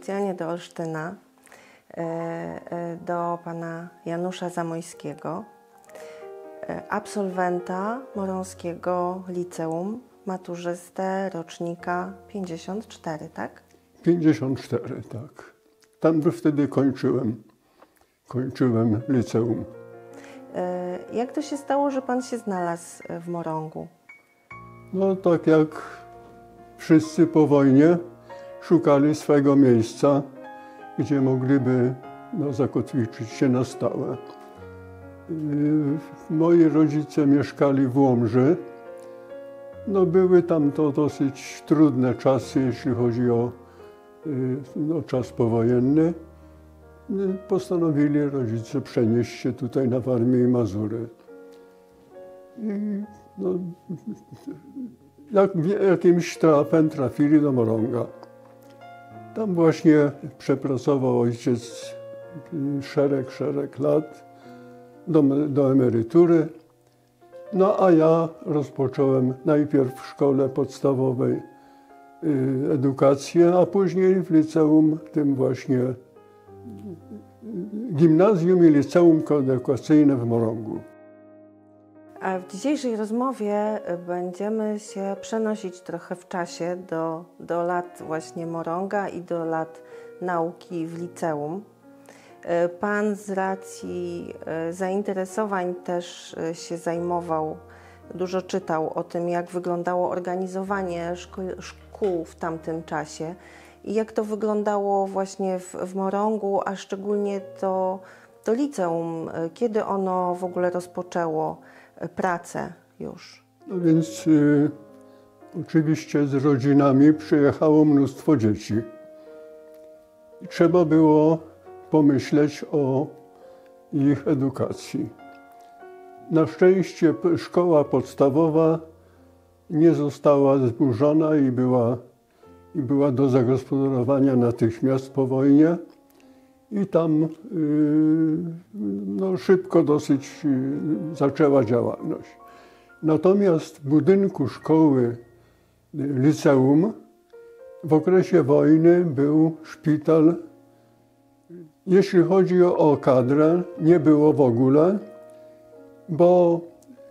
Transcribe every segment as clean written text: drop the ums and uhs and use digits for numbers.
specjalnie do Olsztyna, do pana Janusza Zamojskiego, absolwenta Morońskiego Liceum, maturzystę rocznika 54, tak? 54, tak. Tam wtedy kończyłem liceum. Jak to się stało, że pan się znalazł w Morągu? No tak jak wszyscy po wojnie szukali swego miejsca, gdzie mogliby zakotwiczyć się na stałe. Moi rodzice mieszkali w Łomży. Były tam to dosyć trudne czasy, jeśli chodzi o czas powojenny. Postanowili rodzice przenieść się tutaj na Warmię i Mazury. I jakimś trafem trafili do Morąga. Tam właśnie przepracował ojciec szereg lat do emerytury. A ja rozpocząłem najpierw w szkole podstawowej edukację, a później w liceum, tym właśnie gimnazjum i liceum koedukacyjne w Morągu. A w dzisiejszej rozmowie będziemy się przenosić trochę w czasie do lat właśnie Morąga i do lat nauki w liceum. Pan z racji zainteresowań też się zajmował, dużo czytał o tym, jak wyglądało organizowanie szkół w tamtym czasie i jak to wyglądało właśnie w Morągu, a szczególnie to liceum, kiedy ono w ogóle rozpoczęło pracę już. Więc oczywiście z rodzinami przyjechało mnóstwo dzieci. Trzeba było pomyśleć o ich edukacji. Na szczęście szkoła podstawowa nie została zburzona i była do zagospodarowania natychmiast po wojnie. I tam szybko dosyć zaczęła działalność. Natomiast w budynku szkoły liceum w okresie wojny był szpital. Jeśli chodzi o kadrę, nie było w ogóle, bo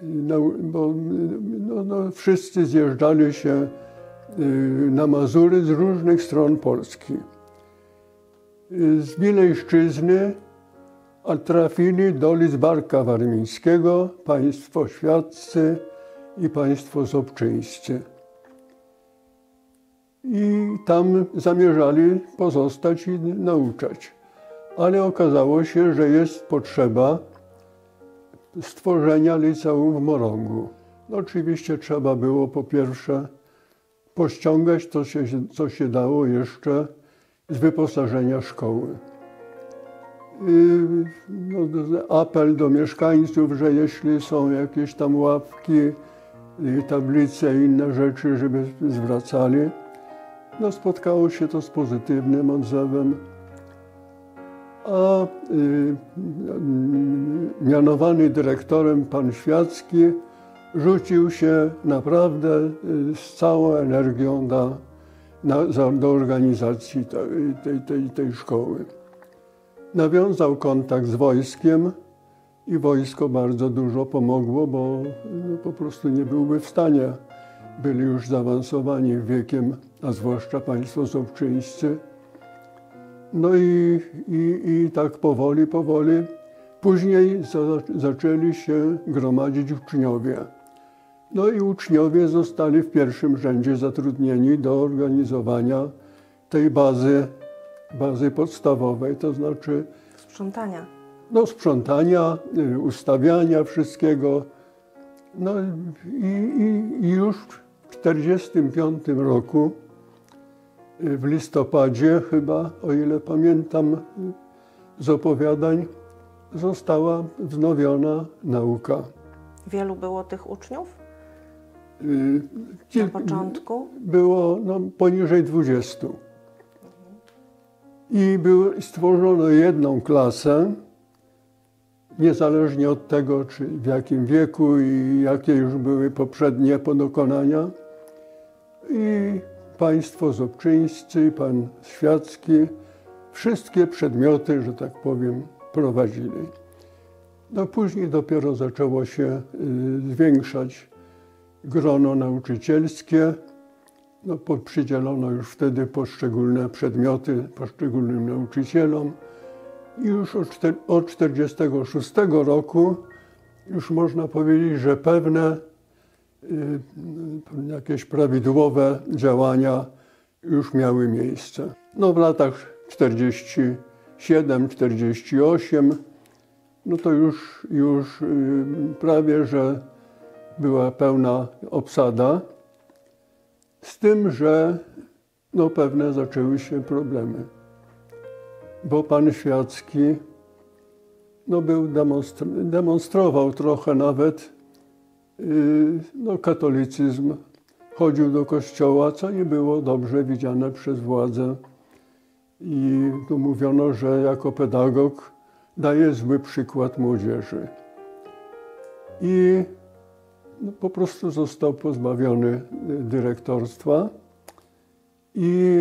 wszyscy zjeżdżali się na Mazury z różnych stron Polski. Z Wilejszczyzny trafili do Lidzbarka Warmińskiego, państwo świaccy i państwo zobczyńscy. I tam zamierzali pozostać i nauczać. Ale okazało się, że jest potrzeba stworzenia liceum w Morągu. Oczywiście trzeba było po pierwsze pościągać to, co się dało jeszcze z wyposażenia szkoły. Apel do mieszkańców, że jeśli są jakieś tam ławki, tablice i inne rzeczy, żeby zwracali. Spotkało się to z pozytywnym odzewem. A mianowany dyrektorem pan Świacki rzucił się naprawdę z całą energią do organizacji tej szkoły. Nawiązał kontakt z wojskiem i wojsko bardzo dużo pomogło, bo po prostu nie byłby w stanie. Byli już zaawansowani wiekiem, a zwłaszcza państwo zobczyńscy. I tak powoli. Później zaczęli się gromadzić uczniowie. I uczniowie zostali w pierwszym rzędzie zatrudnieni do organizowania tej bazy podstawowej, to znaczy sprzątania. Sprzątania, ustawiania wszystkiego. I już w 1945 roku, w listopadzie chyba, o ile pamiętam z opowiadań, została wznowiona nauka. Wielu było tych uczniów? Na początku? Było poniżej 20. I stworzono jedną klasę, niezależnie od tego, czy w jakim wieku i jakie już były poprzednie dokonania. I państwo zobczyńscy, pan Świacki, wszystkie przedmioty, że tak powiem, prowadzili. No później dopiero zaczęło się zwiększać grono nauczycielskie. No, przydzielono już wtedy poszczególne przedmioty poszczególnym nauczycielom. I już od 1946 roku już można powiedzieć, że pewne jakieś prawidłowe działania już miały miejsce. No w latach 47, 48, no to już prawie, że była pełna obsada, z tym, że no pewne zaczęły się problemy. Bo pan Świacki no demonstrował trochę nawet no, katolicyzm, chodził do kościoła, co nie było dobrze widziane przez władzę. I tu mówiono, że jako pedagog daje zły przykład młodzieży. I no, po prostu został pozbawiony dyrektorstwa i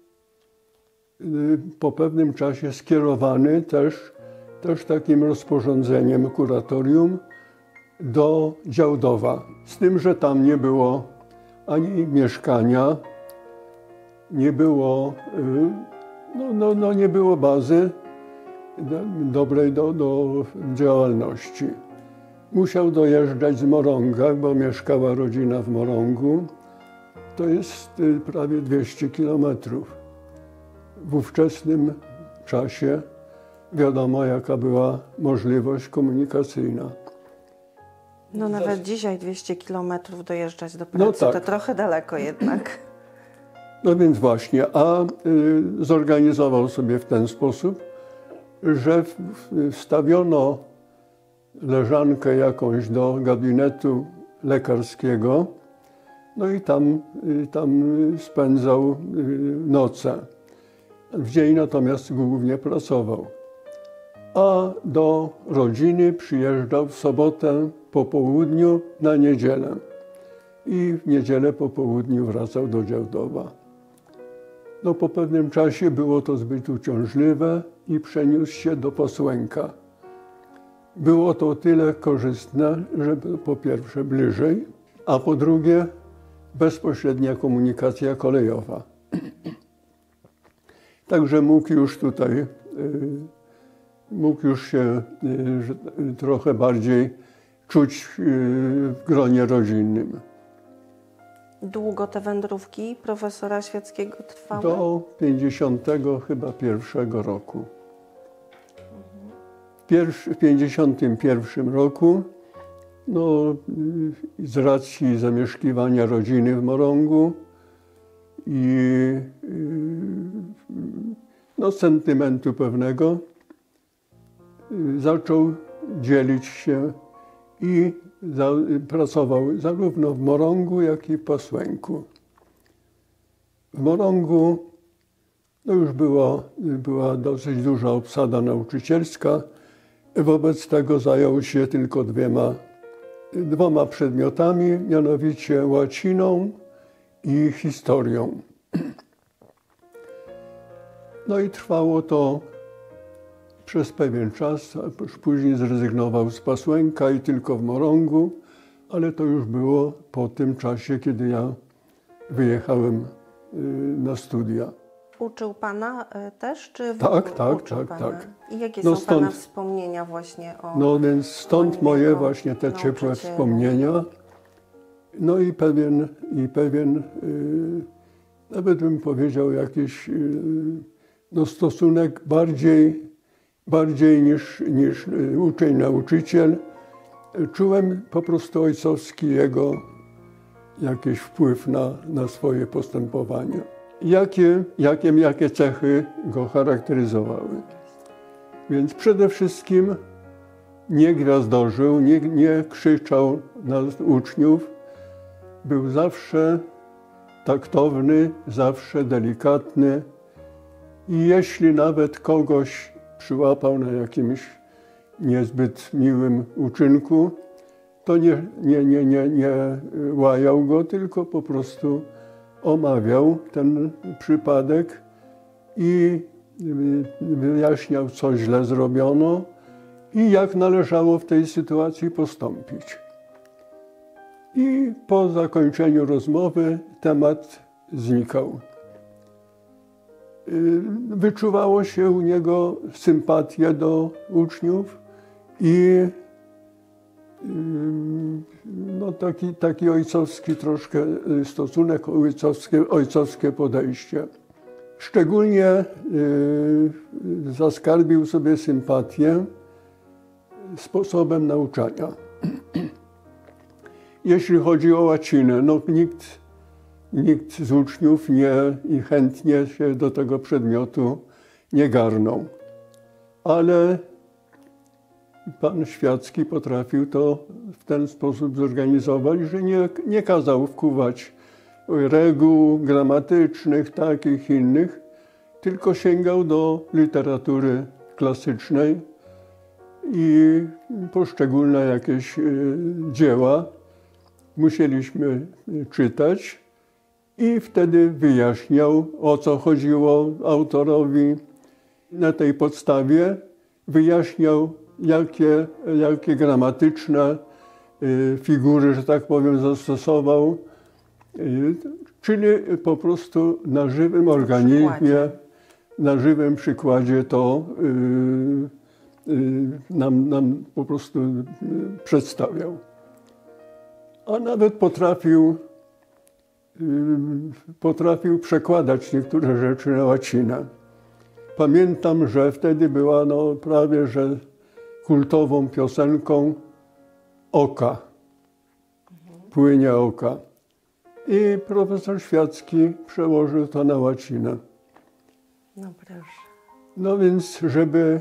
po pewnym czasie skierowany też takim rozporządzeniem kuratorium do Działdowa. Z tym, że tam nie było ani mieszkania, nie było, nie było bazy dobrej do działalności. Musiał dojeżdżać z Morąga, bo mieszkała rodzina w Morągu. To jest prawie 200 kilometrów. W ówczesnym czasie wiadomo, jaka była możliwość komunikacyjna. No nawet dzisiaj 200 kilometrów dojeżdżać do pracy, no tak. To trochę daleko jednak. No więc właśnie, a zorganizował sobie w ten sposób, że wstawiono leżankę jakąś do gabinetu lekarskiego, no i tam spędzał noce. W dzień natomiast głównie pracował. A do rodziny przyjeżdżał w sobotę po południu na niedzielę. I w niedzielę po południu wracał do Działdowa. No po pewnym czasie było to zbyt uciążliwe i przeniósł się do Posłęka. Było to o tyle korzystne, że po pierwsze bliżej, a po drugie bezpośrednia komunikacja kolejowa. Także mógł już się trochę bardziej czuć w gronie rodzinnym. Długo te wędrówki profesora Świackiego trwały? Do 51 roku. W 51 roku, no, z racji zamieszkiwania rodziny w Morągu i no, sentymentu pewnego, zaczął dzielić się i pracował zarówno w Morągu, jak i w Posłęku. W Morągu no już była dosyć duża obsada nauczycielska, wobec tego zajął się tylko dwoma przedmiotami, mianowicie łaciną i historią. No i trwało to przez pewien czas, a później zrezygnował z Posłęka i tylko w Morągu, ale to już było po tym czasie, kiedy ja wyjechałem na studia. Uczył Pana też, czy tak. I jakie są Pana wspomnienia właśnie o... No więc stąd moje właśnie te ciepłe wspomnienia. No i pewien nawet bym powiedział jakiś no stosunek bardziej niż uczeń-nauczyciel. Czułem po prostu ojcowski jego jakiś wpływ na swoje postępowanie. Jakie cechy go charakteryzowały. Więc przede wszystkim nie gwiazdorzył, nie krzyczał na uczniów. Był zawsze taktowny, zawsze delikatny. I jeśli nawet kogoś przyłapał na jakimś niezbyt miłym uczynku, to nie łajał go, tylko po prostu omawiał ten przypadek i wyjaśniał, co źle zrobiono i jak należało w tej sytuacji postąpić. I po zakończeniu rozmowy temat znikał. Wyczuwało się u niego sympatię do uczniów i no taki ojcowski troszkę stosunek, ojcowskie podejście. Szczególnie zaskarbił sobie sympatię sposobem nauczania. Jeśli chodzi o łacinę, no nikt z uczniów i chętnie się do tego przedmiotu nie garnął. Ale pan Świacki potrafił to w ten sposób zorganizować, że nie kazał wkuwać reguł gramatycznych, takich innych, tylko sięgał do literatury klasycznej i poszczególne jakieś dzieła musieliśmy czytać i wtedy wyjaśniał, o co chodziło autorowi. Na tej podstawie wyjaśniał, jakie gramatyczne figury, że tak powiem, zastosował, czyli po prostu na żywym organizmie, na żywym przykładzie to nam po prostu przedstawiał. A nawet potrafił przekładać niektóre rzeczy na łacinę. Pamiętam, że wtedy była prawie że kultową piosenką Oka, Płynie oka. I profesor Świacki przełożył to na łacinę. No proszę. No więc, żeby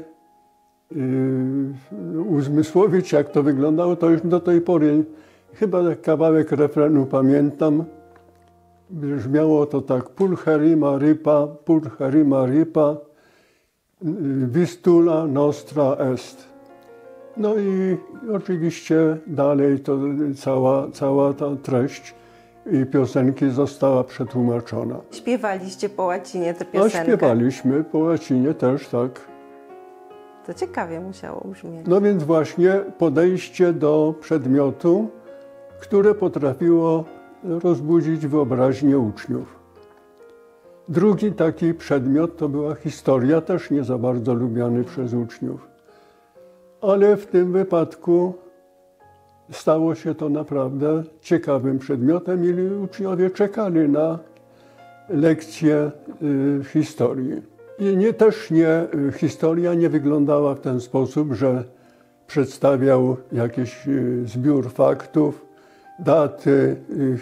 uzmysłowić, jak to wyglądało, to już do tej pory chyba kawałek refrenu pamiętam. Brzmiało to tak: pulcherima ripa, vistula nostra est. No i oczywiście dalej to cała ta treść piosenki została przetłumaczona. Śpiewaliście po łacinie tę piosenkę? No śpiewaliśmy po łacinie też, tak. To ciekawie musiało brzmieć. No więc właśnie podejście do przedmiotu, które potrafiło rozbudzić wyobraźnię uczniów. Drugi taki przedmiot to była historia, też nie za bardzo lubiany przez uczniów. Ale w tym wypadku stało się to naprawdę ciekawym przedmiotem i uczniowie czekali na lekcje historii. I historia nie wyglądała w ten sposób, że przedstawiał jakiś zbiór faktów, daty,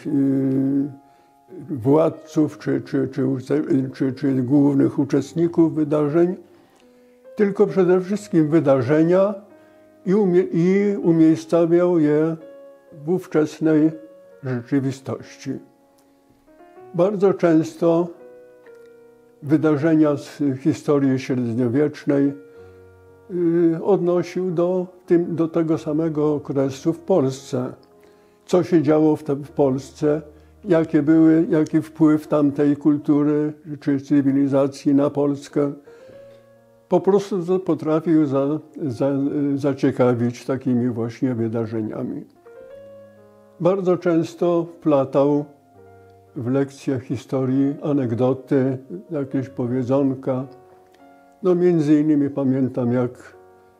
władców czy głównych uczestników wydarzeń, tylko przede wszystkim wydarzenia i umiejscawiał je w ówczesnej rzeczywistości. Bardzo często wydarzenia z historii średniowiecznej odnosił do tego samego okresu w Polsce. Co się działo w Polsce, jaki wpływ tamtej kultury czy cywilizacji na Polskę. Po prostu potrafił zaciekawić takimi właśnie wydarzeniami. Bardzo często wplatał w lekcjach historii anegdoty, jakieś powiedzonka. No między innymi pamiętam, jak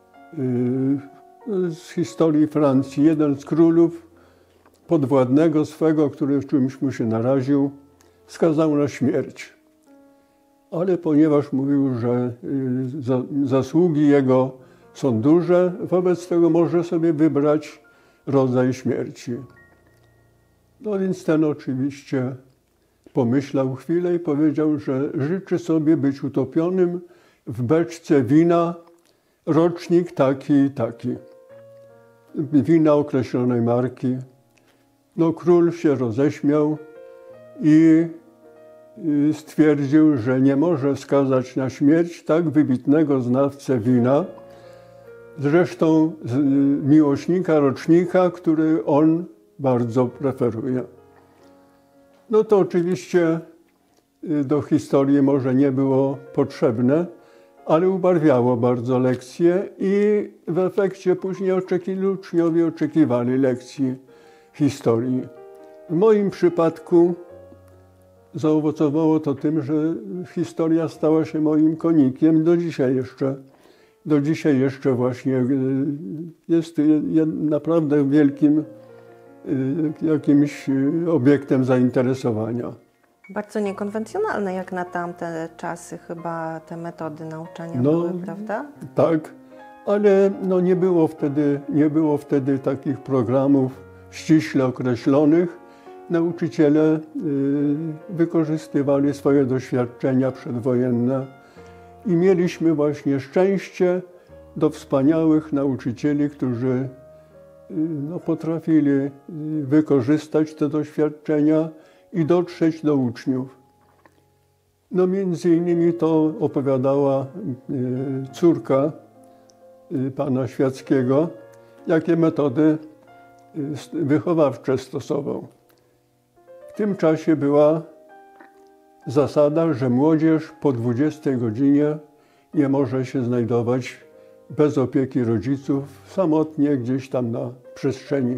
z historii Francji jeden z królów podwładnego swego, który w czymś mu się naraził, skazał na śmierć. Ale ponieważ mówił, że zasługi jego są duże, wobec tego może sobie wybrać rodzaj śmierci. No więc ten oczywiście pomyślał chwilę i powiedział, że życzy sobie być utopionym w beczce wina, rocznik taki i taki. Wina określonej marki. No król się roześmiał i stwierdził, że nie może skazać na śmierć tak wybitnego znawcę wina, zresztą miłośnika rocznika, który on bardzo preferuje. No to oczywiście do historii może nie było potrzebne, ale ubarwiało bardzo lekcje i w efekcie później uczniowie oczekiwali lekcji historii. W moim przypadku zaowocowało to tym, że historia stała się moim konikiem do dzisiaj jeszcze właśnie jest naprawdę wielkim jakimś obiektem zainteresowania. Bardzo niekonwencjonalne jak na tamte czasy chyba te metody nauczania były, prawda? Tak, ale no nie było wtedy takich programów ściśle określonych. Nauczyciele wykorzystywali swoje doświadczenia przedwojenne i mieliśmy właśnie szczęście do wspaniałych nauczycieli, którzy potrafili wykorzystać te doświadczenia i dotrzeć do uczniów. No między innymi to opowiadała córka pana Świackiego, jakie metody wychowawcze stosował. W tym czasie była zasada, że młodzież po 20 godzinie nie może się znajdować bez opieki rodziców, samotnie gdzieś tam na przestrzeni.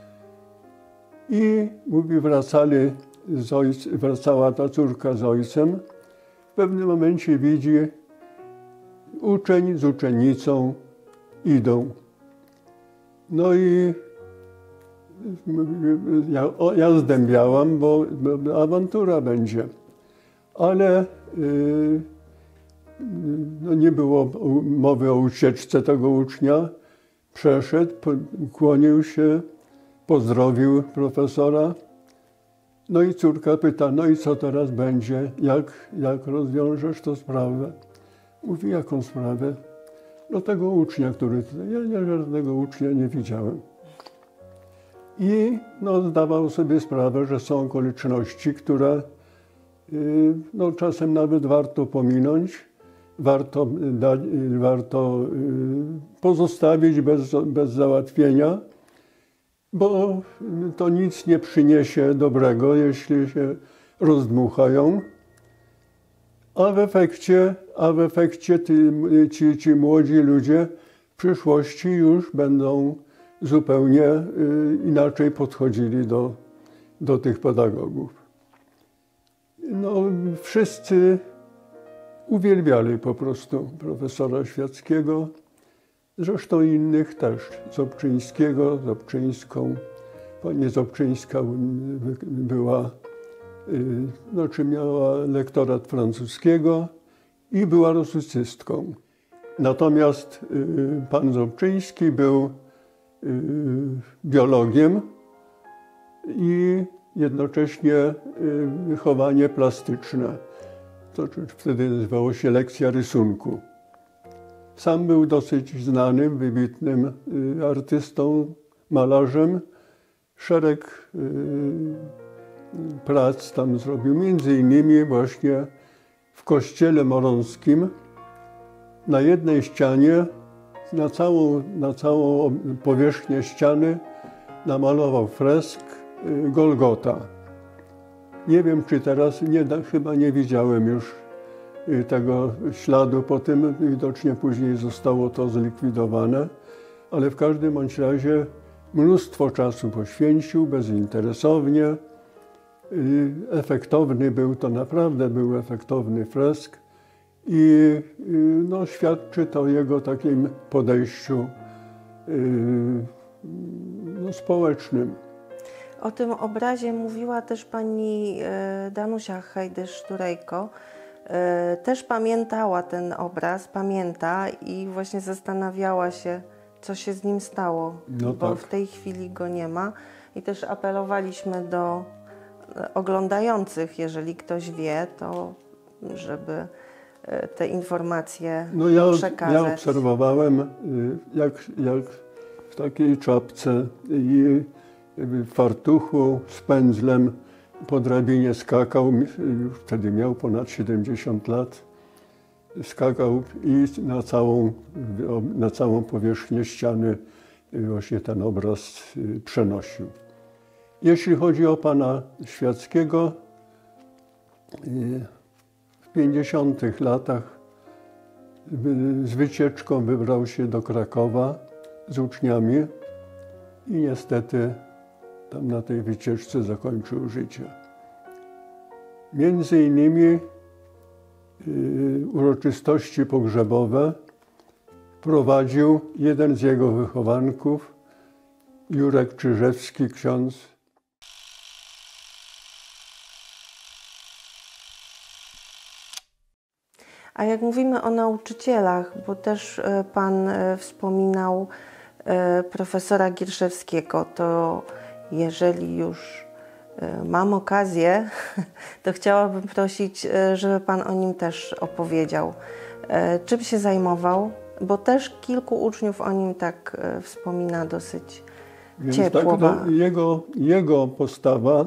I mówi, wracała ta córka z ojcem. W pewnym momencie widzi, uczeń z uczennicą idą. No i ja zdębiałam, bo awantura będzie. Ale nie było mowy o ucieczce tego ucznia. Przeszedł, kłonił się, pozdrowił profesora. No i córka pyta, no i co teraz będzie? Jak rozwiążesz tę sprawę? Mówi, jaką sprawę? No tego ucznia, który tutaj... Ja żadnego ucznia nie widziałem. I zdawał sobie sprawę, że są okoliczności, które czasem nawet warto pominąć, warto pozostawić bez załatwienia, bo to nic nie przyniesie dobrego, jeśli się rozdmuchają, a w efekcie ci młodzi ludzie w przyszłości już będą zupełnie inaczej podchodzili do tych pedagogów. Wszyscy uwielbiali po prostu profesora Świackiego, zresztą innych też, Zobczyńskiego, Zobczyńską. Pani Zobczyńska była, miała lektorat francuskiego i była rusycystką. Natomiast pan Zobczyński był biologiem i jednocześnie wychowanie plastyczne. To wtedy nazywało się lekcja rysunku. Sam był dosyć znanym, wybitnym artystą, malarzem. Szereg prac tam zrobił, między innymi właśnie w kościele morąskim. Na jednej ścianie, na całą powierzchnię ściany namalował fresk Golgota. Nie wiem, czy teraz, chyba nie widziałem już tego śladu, po tym widocznie później zostało to zlikwidowane, ale w każdym bądź razie mnóstwo czasu poświęcił, bezinteresownie. Efektowny był, to naprawdę był efektowny fresk i świadczy to o jego takim podejściu społecznym. O tym obrazie mówiła też pani Danusia Hejdy-Szturejko. Też pamiętała ten obraz, pamięta i właśnie zastanawiała się, co się z nim stało, bo w tej chwili go nie ma. I też apelowaliśmy do oglądających, jeżeli ktoś wie, to żeby te informacje przekazać. Ja obserwowałem, jak w takiej czapce i w fartuchu z pędzlem po drabinie skakał, już wtedy miał ponad 70 lat, skakał i na całą powierzchnię ściany właśnie ten obraz przenosił. Jeśli chodzi o pana Świackiego, w 50 latach z wycieczką wybrał się do Krakowa z uczniami i niestety tam na tej wycieczce zakończył życie. Między innymi uroczystości pogrzebowe prowadził jeden z jego wychowanków, Jurek Czyżewski, ksiądz. A jak mówimy o nauczycielach, bo też pan wspominał profesora Gierszewskiego, to jeżeli już mam okazję, to chciałabym prosić, żeby pan o nim też opowiedział. Czym się zajmował? Bo też kilku uczniów o nim tak wspomina dosyć ciepło. Tak, jego postawa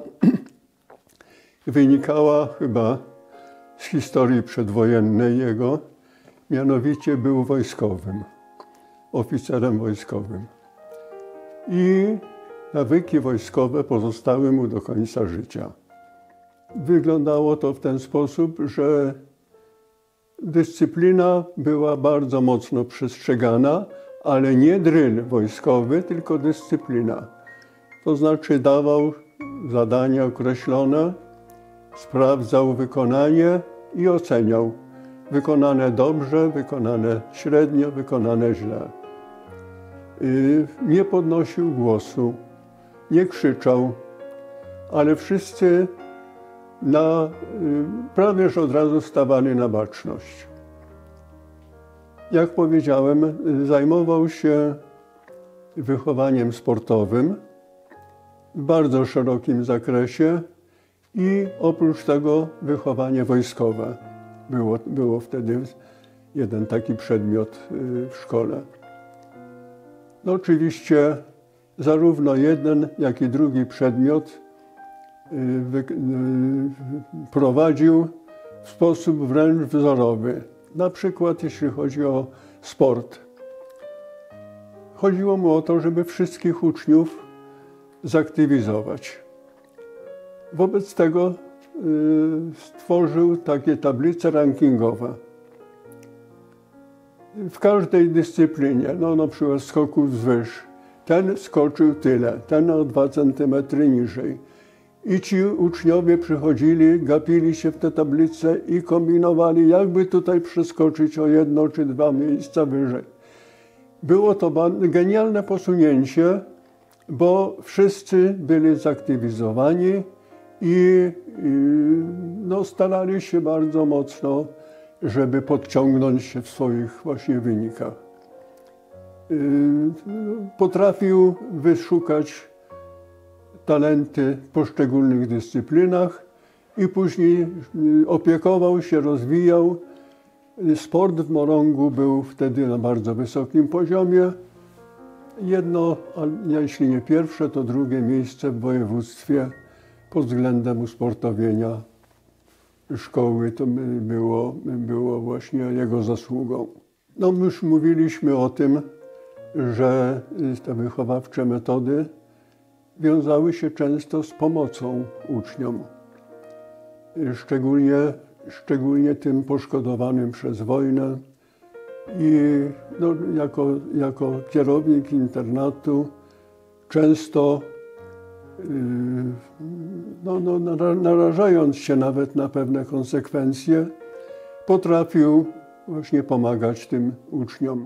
wynikała chyba z historii przedwojennej jego, mianowicie był wojskowym, oficerem wojskowym. I nawyki wojskowe pozostały mu do końca życia. Wyglądało to w ten sposób, że dyscyplina była bardzo mocno przestrzegana, ale nie dryl wojskowy, tylko dyscyplina. To znaczy dawał zadania określone, sprawdzał wykonanie i oceniał. Wykonane dobrze, wykonane średnio, wykonane źle. Nie podnosił głosu, nie krzyczał, ale wszyscy prawie że od razu stawali na baczność. Jak powiedziałem, zajmował się wychowaniem sportowym w bardzo szerokim zakresie i oprócz tego wychowanie wojskowe. Było wtedy jeden taki przedmiot w szkole. No oczywiście zarówno jeden, jak i drugi przedmiot prowadził w sposób wręcz wzorowy. Na przykład jeśli chodzi o sport. Chodziło mu o to, żeby wszystkich uczniów zaktywizować. Wobec tego stworzył takie tablice rankingowe. W każdej dyscyplinie, no na przykład skoków wzwyż, ten skoczył tyle, ten o 2 centymetry niżej. I ci uczniowie przychodzili, gapili się w te tablice i kombinowali, jakby tutaj przeskoczyć o 1 czy 2 miejsca wyżej. Było to genialne posunięcie, bo wszyscy byli zaktywizowani i no, starali się bardzo mocno, żeby podciągnąć się w swoich właśnie wynikach. Potrafił wyszukać talenty w poszczególnych dyscyplinach i później opiekował się, rozwijał. Sport w Morągu był wtedy na bardzo wysokim poziomie. Jedno, a jeśli nie pierwsze, to drugie miejsce w województwie pod względem usportowienia szkoły. To było właśnie jego zasługą. No, my już mówiliśmy o tym, że te wychowawcze metody wiązały się często z pomocą uczniom, szczególnie tym poszkodowanym przez wojnę. I no, jako kierownik internatu często narażając się nawet na pewne konsekwencje, potrafił właśnie pomagać tym uczniom.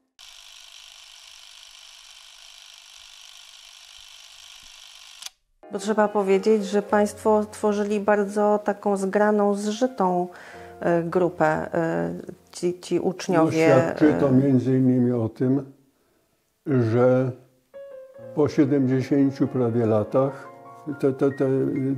Bo trzeba powiedzieć, że państwo tworzyli bardzo taką zgraną, zżytą grupę, ci uczniowie. No, świadczy to między innymi o tym, że po 70 prawie latach te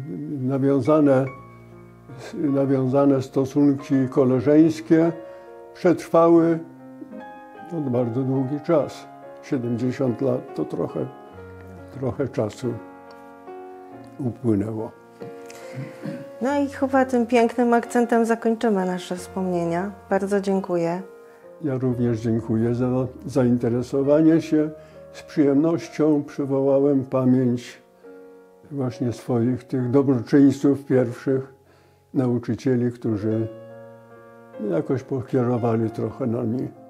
nawiązane stosunki koleżeńskie przetrwały bardzo długi czas. 70 lat to trochę czasu upłynęło. No i chyba tym pięknym akcentem zakończymy nasze wspomnienia. Bardzo dziękuję. Ja również dziękuję za zainteresowanie się. Z przyjemnością przywołałem pamięć właśnie swoich tych dobroczyńców pierwszych, nauczycieli, którzy jakoś pokierowali trochę nami.